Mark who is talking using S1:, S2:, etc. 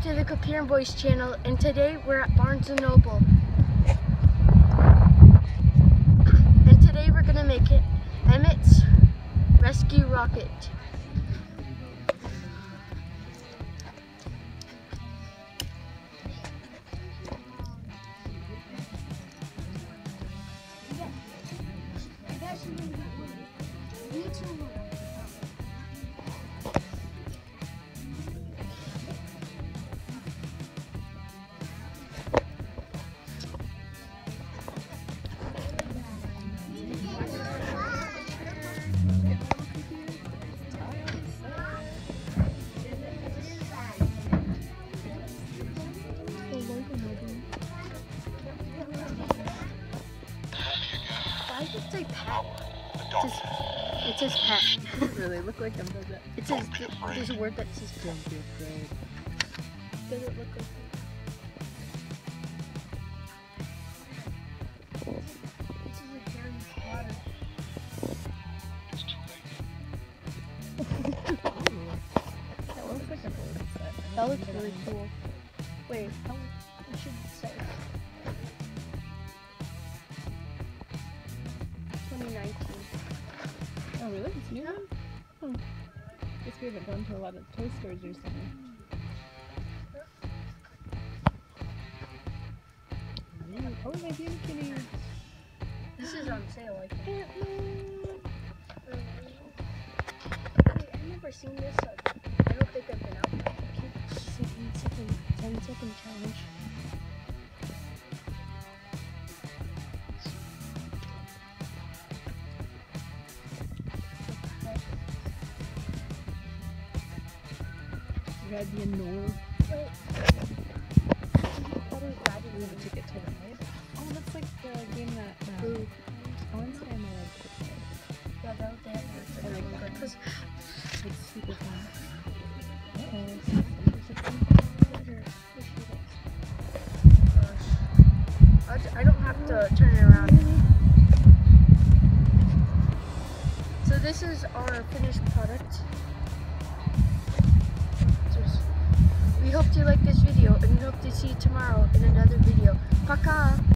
S1: to the Cookierin Boys channel, and today we're at Barnes & Noble. And today we're gonna make it Emmett's Rescue Rocket. Why does it say pet? It says pet.
S2: Really look like them, does it?
S1: It says, there's a word that says pet.
S2: Don't be afraid.
S1: Does it look like this is a Harry Potter.
S2: That looks like a board set.
S1: That looks really cool. Wait, we should say 2019.
S2: Oh really? It's new one? Oh. Guess we haven't gone to a lot of toy stores recently. Oh, my beauty kitty.
S1: This is on sale, I think. I've never seen this. I don't think I've been out. 10-second challenge.
S2: Ready and Noel.
S1: Wait.
S2: We have a ticket to ride. Oh, that's like the game that I want to say I'm allowed to play.
S1: Yeah, that would have
S2: I like that one.
S1: because
S2: It's super fun.
S1: I don't have to turn it around. So this is our finished product. We hope you like this video, and we hope to see you tomorrow in another video. Paka!